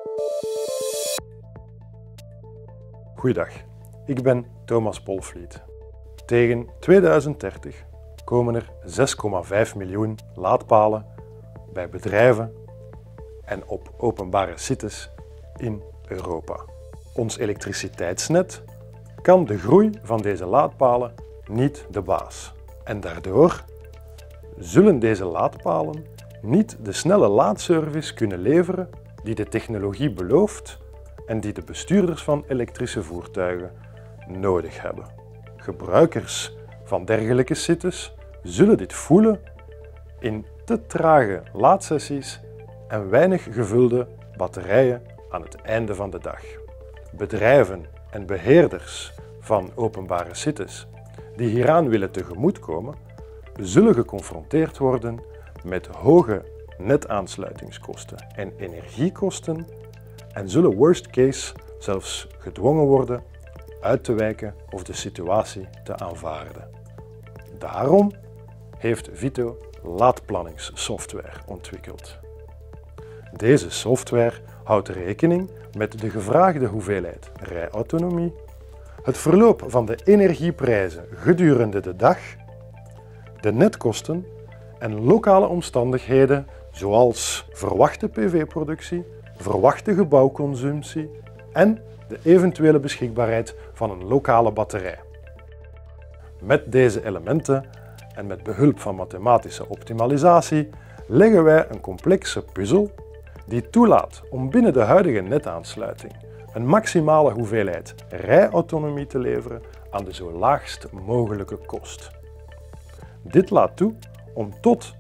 Goeiedag, ik ben Thomas Polvliet. Tegen 2030 komen er 6,5 miljoen laadpalen bij bedrijven en op openbare sites in Europa. Ons elektriciteitsnet kan de groei van deze laadpalen niet de baas. En daardoor zullen deze laadpalen niet de snelle laadservice kunnen leveren die de technologie belooft en die de bestuurders van elektrische voertuigen nodig hebben. Gebruikers van dergelijke sites zullen dit voelen in te trage laadsessies en weinig gevulde batterijen aan het einde van de dag. Bedrijven en beheerders van openbare sites die hieraan willen tegemoetkomen, zullen geconfronteerd worden met hoge netaansluitingskosten en energiekosten en zullen worst case zelfs gedwongen worden uit te wijken of de situatie te aanvaarden. Daarom heeft Vito laadplanningssoftware ontwikkeld. Deze software houdt rekening met de gevraagde hoeveelheid rijautonomie, het verloop van de energieprijzen gedurende de dag, de netkosten en lokale omstandigheden zoals verwachte PV-productie, verwachte gebouwconsumptie en de eventuele beschikbaarheid van een lokale batterij. Met deze elementen en met behulp van mathematische optimalisatie leggen wij een complexe puzzel die toelaat om binnen de huidige netaansluiting een maximale hoeveelheid rijautonomie te leveren aan de zo laagst mogelijke kost. Dit laat toe om tot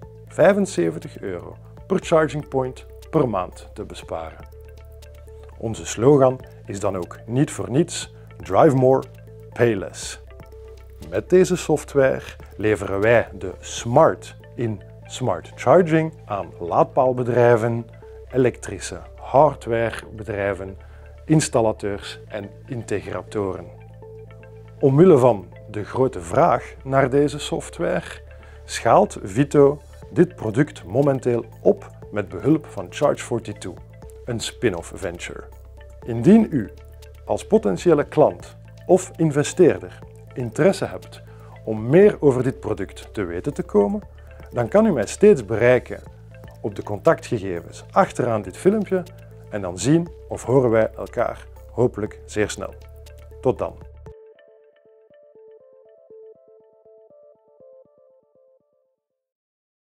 €75 per charging point per maand te besparen. Onze slogan is dan ook niet voor niets Drive More, Pay Less. Met deze software leveren wij de Smart in Smart Charging aan laadpaalbedrijven, elektrische hardwarebedrijven, installateurs en integratoren. Omwille van de grote vraag naar deze software schaalt Vito dit product momenteel op met behulp van Charge42, een spin-off venture. Indien u als potentiële klant of investeerder interesse hebt om meer over dit product te weten te komen, dan kan u mij steeds bereiken op de contactgegevens achteraan dit filmpje en dan zien of horen wij elkaar hopelijk zeer snel. Tot dan.